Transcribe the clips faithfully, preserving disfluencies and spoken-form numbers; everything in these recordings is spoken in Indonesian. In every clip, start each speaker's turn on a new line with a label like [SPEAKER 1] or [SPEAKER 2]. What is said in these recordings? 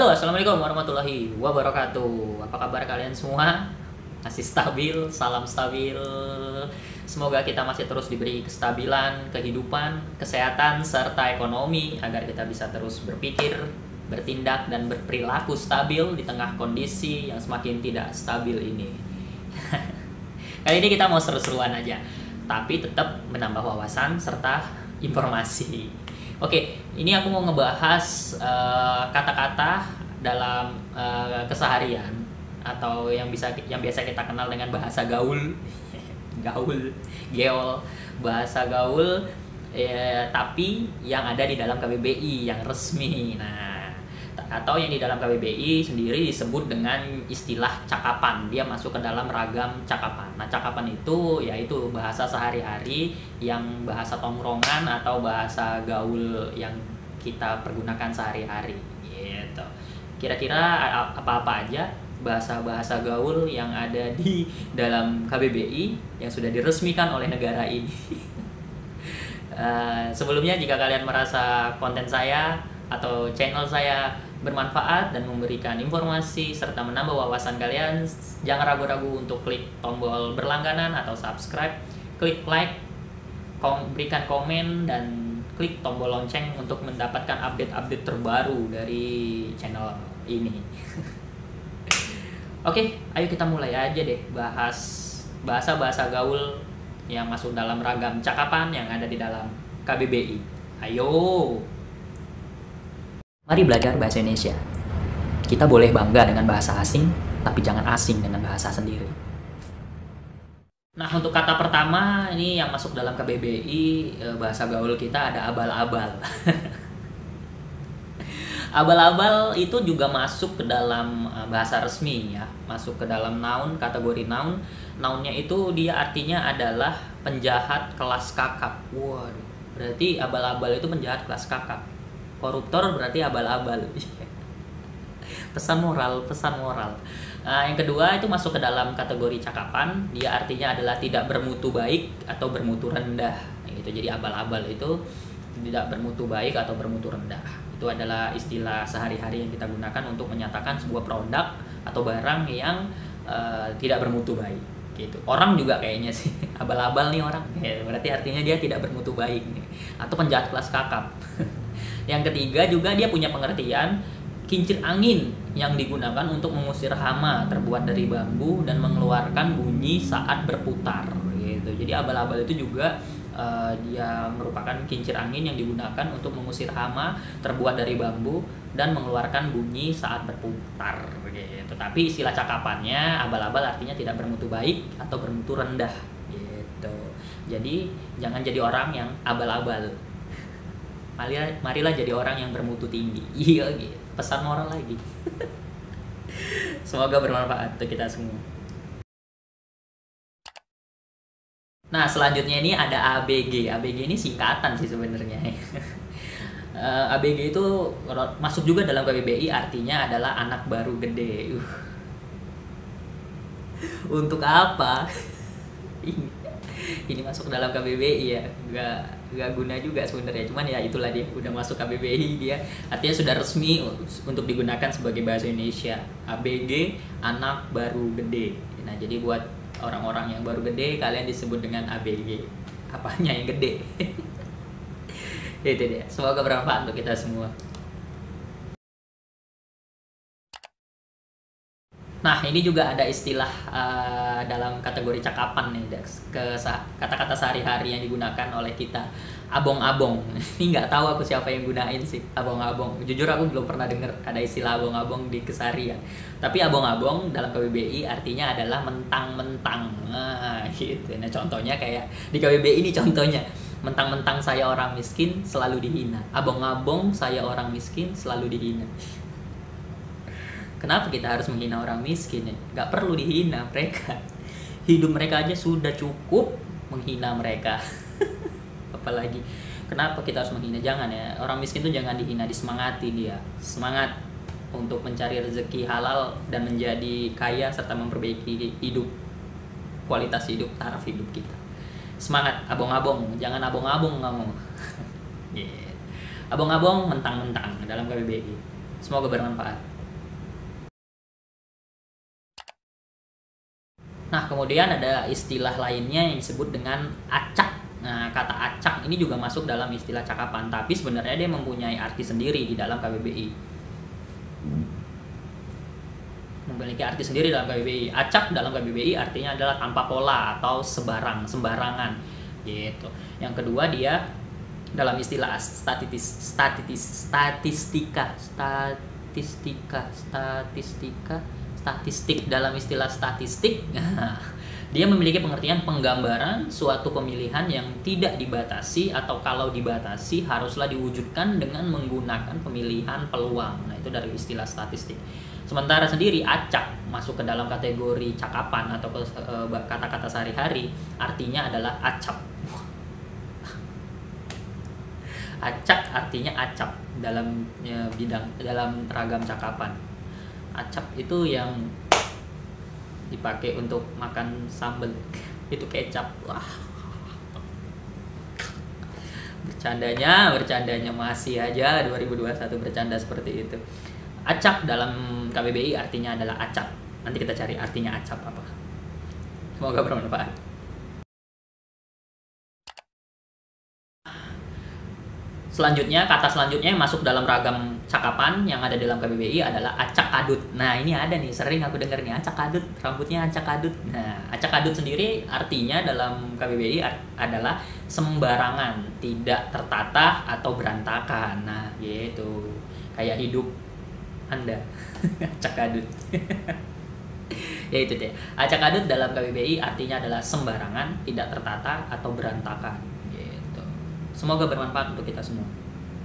[SPEAKER 1] Halo, assalamualaikum warahmatullahi wabarakatuh. Apa kabar kalian semua? Masih stabil, salam stabil. Semoga kita masih terus diberi kestabilan, kehidupan, kesehatan, serta ekonomi agar kita bisa terus berpikir, bertindak, dan berperilaku stabil di tengah kondisi yang semakin tidak stabil ini. Kali ini kita mau seru-seruan aja, tapi tetap menambah wawasan serta informasi. Oke, ini aku mau ngebahas uh, kata-kata dalam uh, keseharian atau yang bisa yang biasa kita kenal dengan bahasa gaul, gaul, geol, bahasa gaul, eh, tapi yang ada di dalam K B B I yang resmi. Nah, atau yang di dalam K B B I sendiri disebut dengan istilah cakapan. Dia masuk ke dalam ragam cakapan. Nah, cakapan itu yaitu bahasa sehari-hari yang bahasa tongkrongan atau bahasa gaul yang kita pergunakan sehari-hari gitu. Kira-kira apa-apa aja bahasa-bahasa gaul yang ada di dalam K B B I yang sudah diresmikan oleh negara ini. uh, sebelumnya jika kalian merasa konten saya atau channel saya bermanfaat dan memberikan informasi serta menambah wawasan kalian, jangan ragu-ragu untuk klik tombol berlangganan atau subscribe, klik like, kom berikan komen, dan klik tombol lonceng untuk mendapatkan update-update terbaru dari channel ini. Oke, ayo kita mulai aja deh bahas bahasa-bahasa gaul yang masuk dalam ragam cakapan yang ada di dalam K B B I. Ayo! Mari belajar bahasa Indonesia. Kita boleh bangga dengan bahasa asing, tapi jangan asing dengan bahasa sendiri. Nah, untuk kata pertama ini yang masuk dalam K B B I, bahasa gaul kita ada abal-abal. Abal-abal itu juga masuk ke dalam bahasa resmi ya, masuk ke dalam noun, kategori noun. Nounnya itu dia artinya adalah penjahat kelas kakap. Waduh, berarti abal-abal itu penjahat kelas kakap. Koruptor berarti abal-abal. Pesan moral, pesan moral. Nah, yang kedua itu masuk ke dalam kategori cakapan. Dia artinya adalah tidak bermutu baik atau bermutu rendah. Gitu. Jadi abal-abal itu tidak bermutu baik atau bermutu rendah. Itu adalah istilah sehari-hari yang kita gunakan untuk menyatakan sebuah produk atau barang yang uh, tidak bermutu baik. Gitu. Orang juga kayaknya sih abal-abal nih orang. Ya, berarti artinya dia tidak bermutu baik nih. Atau penjahat kelas kakap. Yang ketiga juga dia punya pengertian kincir angin yang digunakan untuk mengusir hama, terbuat dari bambu dan mengeluarkan bunyi saat berputar gitu. Jadi abal-abal itu juga uh, dia merupakan kincir angin yang digunakan untuk mengusir hama, terbuat dari bambu dan mengeluarkan bunyi saat berputar gitu. Tapi istilah cakapannya abal-abal artinya tidak bermutu baik atau bermutu rendah gitu. Jadi jangan jadi orang yang abal-abal. Marilah, marilah jadi orang yang bermutu tinggi. Iya gitu. Pesan moral lagi. Semoga bermanfaat untuk kita semua. Nah, selanjutnya ini ada A B G. A B G ini singkatan sih sebenarnya. A B G itu masuk juga dalam K B B I, artinya adalah anak baru gede. Uh. Untuk apa? Ini masuk dalam K B B I ya, nggak nggak guna juga sebenarnya, cuman ya itulah dia udah masuk K B B I, dia artinya sudah resmi untuk digunakan sebagai bahasa Indonesia. A B G anak baru gede. Nah, jadi buat orang-orang yang baru gede kalian disebut dengan A B G. Apanya yang gede? Itu dia. Semoga bermanfaat untuk kita semua. Nah, ini juga ada istilah uh, dalam kategori cakapan nih, ke kata-kata sehari-hari yang digunakan oleh kita. Abong-abong. Ini nggak tahu aku siapa yang gunain sih abong-abong. Jujur aku belum pernah dengar ada istilah abong-abong di keseharian. Tapi abong-abong dalam K B B I artinya adalah mentang-mentang. Nah, gitu. Nah, contohnya kayak di K B B I ini contohnya. Mentang-mentang saya orang miskin selalu dihina. Abong-abong saya orang miskin selalu dihina. Kenapa kita harus menghina orang miskin ya? Gak perlu dihina mereka. Hidup mereka aja sudah cukup menghina mereka. Apalagi kenapa kita harus menghina? Jangan ya. Orang miskin tuh jangan dihina, disemangati dia. Semangat untuk mencari rezeki halal dan menjadi kaya serta memperbaiki hidup, kualitas hidup, taraf hidup kita. Semangat, abong-abong, jangan abong-abong kamu. Yeah. Abong-abong mentang-mentang dalam K B B I. Semoga bermanfaat. Nah, kemudian ada istilah lainnya yang disebut dengan acak. Nah, kata acak ini juga masuk dalam istilah cakapan, tapi sebenarnya dia mempunyai arti sendiri di dalam K B B I. Memiliki arti sendiri dalam K B B I. Acak dalam K B B I artinya adalah tanpa pola atau sebarang, sembarangan gitu. Yang kedua, dia dalam istilah statistis, statistis, statistika, statistika, statistika, statistik dalam istilah statistik. Dia memiliki pengertian penggambaran suatu pemilihan yang tidak dibatasi atau kalau dibatasi haruslah diwujudkan dengan menggunakan pemilihan peluang. Nah, itu dari istilah statistik. Sementara sendiri acak masuk ke dalam kategori cakapan atau kata-kata sehari-hari, artinya adalah acap. Acak artinya acap dalam ya, bidang dalam ragam cakapan. Acap itu yang dipakai untuk makan sambal, itu kecap. Wah, bercandanya bercandanya masih aja dua ribu dua puluh satu bercanda seperti itu. Acap dalam K B B I artinya adalah acap. Nanti kita cari artinya acap apa. Semoga bermanfaat. Selanjutnya, kata selanjutnya yang masuk dalam ragam cakapan yang ada dalam K B B I adalah acak adut. Nah, ini ada nih, sering aku dengar nih, acak adut, rambutnya acak adut. Nah, acak adut sendiri artinya dalam K B B I adalah sembarangan, tidak tertata atau berantakan. Nah, gitu. Kayak hidup Anda. Acak adut. Ya itu deh. Acak adut dalam K B B I artinya adalah sembarangan, tidak tertata atau berantakan. Semoga bermanfaat untuk kita semua.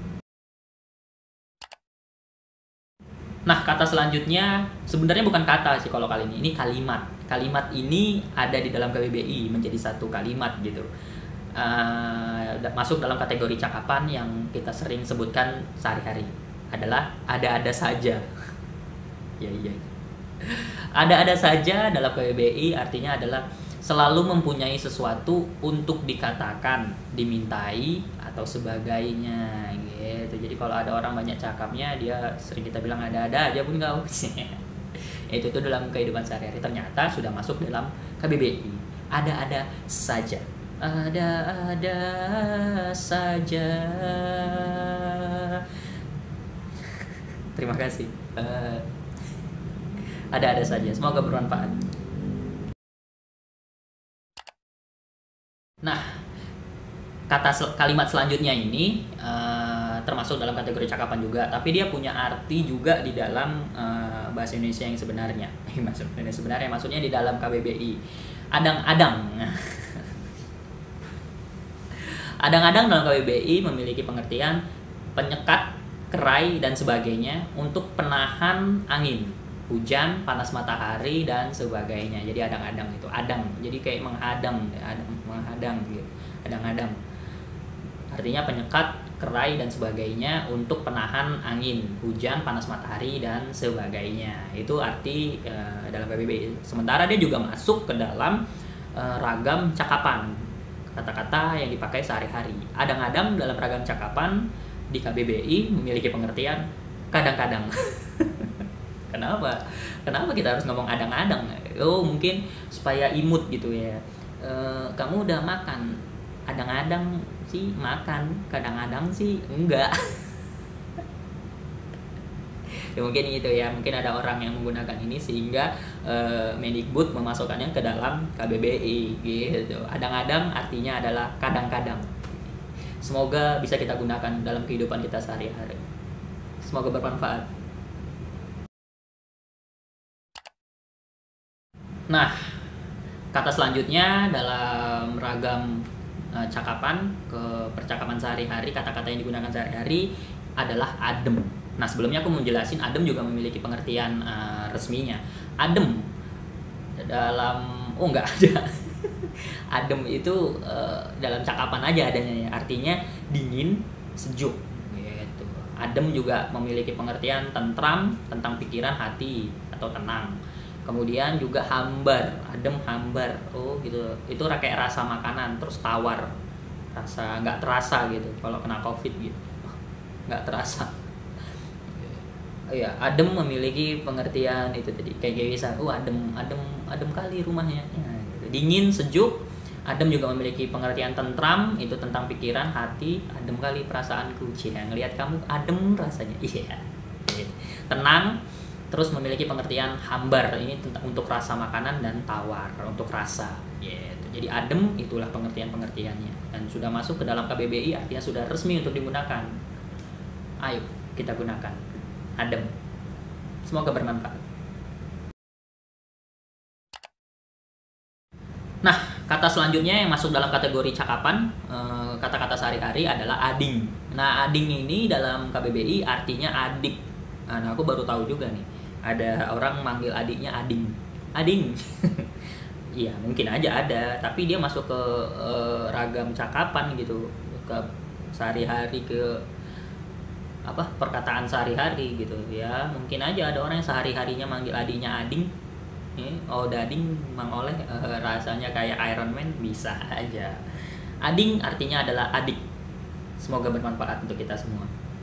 [SPEAKER 1] Nah, kata selanjutnya sebenarnya bukan kata sih kalau kali ini, ini kalimat. Kalimat ini ada di dalam K B B I menjadi satu kalimat gitu. Uh, masuk dalam kategori cakapan yang kita sering sebutkan sehari-hari adalah ada-ada saja. Ya iya. Ada-ada saja dalam K B B I artinya adalah selalu mempunyai sesuatu untuk dikatakan, dimintai, atau sebagainya gitu. Jadi kalau ada orang banyak cakapnya, dia sering kita bilang ada-ada aja pun nggak usah. Itu tuh dalam kehidupan sehari-hari ternyata sudah masuk dalam K B B I. Ada-ada saja. Ada-ada saja. Terima kasih. Uh, ada-ada saja. Semoga bermanfaat. Nah, kata sel- kalimat selanjutnya ini uh, termasuk dalam kategori cakapan juga, tapi dia punya arti juga di dalam uh, bahasa Indonesia yang sebenarnya. Bahasa Indonesia sebenarnya maksudnya di dalam K B B I. Adang-adang. Adang-adang dalam K B B I memiliki pengertian penyekat, kerai dan sebagainya untuk penahan angin, hujan, panas matahari dan sebagainya. Jadi adang-adang itu adang. Jadi kayak menghadang, adang, menghadang gitu. Adang-adang. Artinya penyekat, kerai dan sebagainya untuk penahan angin, hujan, panas matahari dan sebagainya. Itu arti uh, dalam K B B I. Sementara dia juga masuk ke dalam uh, ragam cakapan. Kata-kata yang dipakai sehari-hari. Adang-adang dalam ragam cakapan di K B B I memiliki pengertian kadang-kadang. Kenapa? Kenapa kita harus ngomong adang-adang? Oh, mungkin supaya imut gitu ya. E, kamu udah makan? Adang-adang sih makan, kadang-kadang sih enggak. Ya mungkin itu ya, mungkin ada orang yang menggunakan ini sehingga e, Mendikbud memasukkannya ke dalam K B B I gitu. Adang-adang artinya adalah kadang-kadang. Semoga bisa kita gunakan dalam kehidupan kita sehari-hari. Semoga bermanfaat. Nah, kata selanjutnya dalam ragam uh, cakapan ke percakapan sehari-hari, kata-kata yang digunakan sehari-hari adalah adem. Nah, sebelumnya aku mau jelasin adem juga memiliki pengertian uh, resminya. Adem dalam oh enggak ada. Adem itu uh, dalam cakapan aja adanya ya. Artinya dingin, sejuk gitu. Adem juga memiliki pengertian tentram, tentang pikiran, hati atau tenang. Kemudian juga hambar, adem hambar, oh gitu. Itu kayak rasa makanan, terus tawar, rasa nggak terasa gitu. Kalau kena covid gitu, nggak terasa. Iya, adem memiliki pengertian itu tadi kayak kayak bisa, oh adem adem adem kali rumahnya. Ya, gitu. Dingin, sejuk, adem juga memiliki pengertian tentram, itu tentang pikiran, hati, adem kali perasaanku. Cie, ngelihat kamu adem rasanya. Iya. Gitu. Tenang, terus memiliki pengertian hambar, ini tentang untuk rasa makanan dan tawar untuk rasa. Gitu. Jadi adem itulah pengertian-pengertiannya dan sudah masuk ke dalam K B B I, artinya sudah resmi untuk digunakan. Ayo kita gunakan adem. Semoga bermanfaat. Nah, kata selanjutnya yang masuk dalam kategori cakapan, kata-kata sehari-hari adalah ading. Nah, ading ini dalam K B B I artinya adik. Nah, aku baru tahu juga nih, ada orang manggil adiknya ading. Ading. Iya, mungkin aja ada, tapi dia masuk ke uh, ragam cakapan gitu, ke sehari-hari, ke apa perkataan sehari-hari gitu ya. Mungkin aja ada orang yang sehari-harinya manggil adiknya ading. Eh, oh dading Mang Oleh uh, rasanya kayak Iron Man, bisa aja. Ading artinya adalah adik. Semoga bermanfaat untuk kita semua.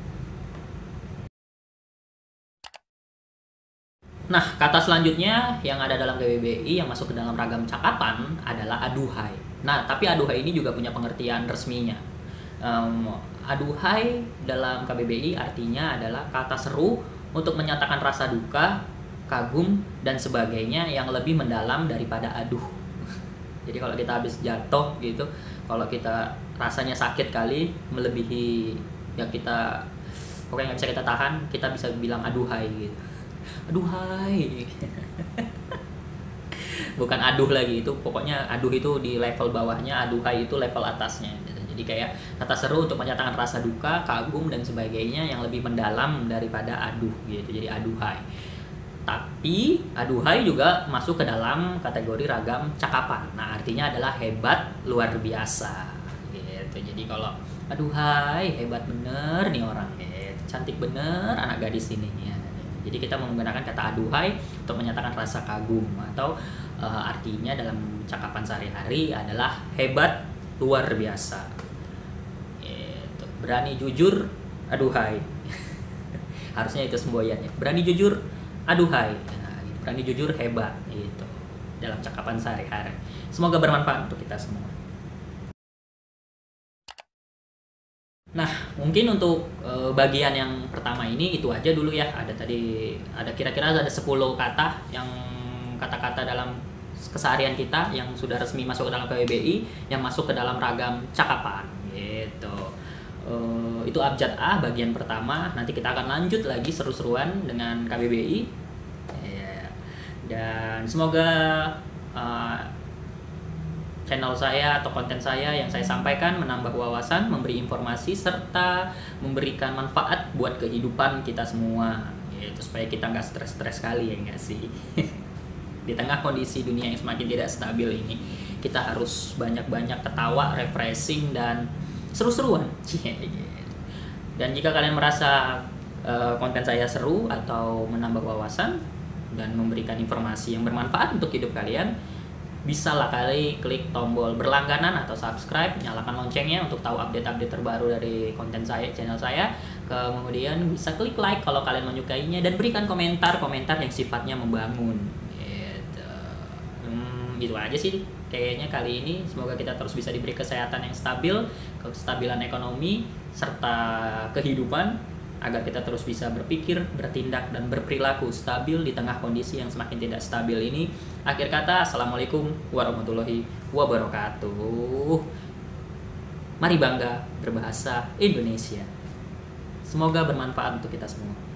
[SPEAKER 1] Nah, kata selanjutnya yang ada dalam K B B I yang masuk ke dalam ragam cakapan adalah aduhai. Nah, tapi aduhai ini juga punya pengertian resminya. Um, aduhai dalam K B B I artinya adalah kata seru untuk menyatakan rasa duka, kagum, dan sebagainya yang lebih mendalam daripada aduh. Jadi kalau kita habis jatuh gitu, kalau kita rasanya sakit kali, melebihi yang kita pokoknya nggak bisa kita tahan, kita bisa bilang aduhai gitu. Aduhai. Bukan aduh lagi, itu pokoknya aduh itu di level bawahnya, aduhai itu level atasnya gitu. Jadi kayak kata seru untuk menyatakan rasa duka, kagum, dan sebagainya yang lebih mendalam daripada aduh gitu. Jadi aduhai. Tapi aduhai juga masuk ke dalam kategori ragam cakapan. Nah, artinya adalah hebat, luar biasa gitu. Jadi kalau aduhai, hebat bener nih orang gitu. Cantik bener anak gadis ini ya. Jadi kita menggunakan kata aduhai untuk menyatakan rasa kagum, atau uh, artinya dalam cakapan sehari-hari adalah hebat, luar biasa. Gitu. Berani jujur, aduhai. Harusnya itu semboyannya. Berani jujur, aduhai. Nah, berani jujur, hebat gitu. Dalam cakapan sehari-hari. Semoga bermanfaat untuk kita semua. Nah, mungkin untuk e, bagian yang pertama ini itu aja dulu ya. Ada tadi ada kira-kira ada sepuluh kata yang kata-kata dalam keseharian kita yang sudah resmi masuk ke dalam K B B I, yang masuk ke dalam ragam cakapan gitu. E, itu abjad A bagian pertama. Nanti kita akan lanjut lagi seru-seruan dengan K B B I. Ya. Dan semoga e, channel saya atau konten saya yang saya sampaikan menambah wawasan, memberi informasi, serta memberikan manfaat buat kehidupan kita semua gitu, supaya kita nggak stres-stres kali ya nggak sih. Di tengah kondisi dunia yang semakin tidak stabil ini, kita harus banyak-banyak ketawa, refreshing, dan seru-seruan. Dan jika kalian merasa uh, konten saya seru atau menambah wawasan dan memberikan informasi yang bermanfaat untuk hidup kalian, bisa lah kali klik tombol berlangganan atau subscribe, nyalakan loncengnya untuk tahu update-update terbaru dari konten saya, channel saya. Kemudian bisa klik like kalau kalian menyukainya, dan berikan komentar-komentar yang sifatnya membangun gitu. Hmm, gitu aja sih kayaknya kali ini. Semoga kita terus bisa diberi kesehatan yang stabil, kestabilan ekonomi, serta kehidupan, agar kita terus bisa berpikir, bertindak, dan berperilaku stabil di tengah kondisi yang semakin tidak stabil ini. Akhir kata, assalamualaikum warahmatullahi wabarakatuh. Mari bangga berbahasa Indonesia. Semoga bermanfaat untuk kita semua.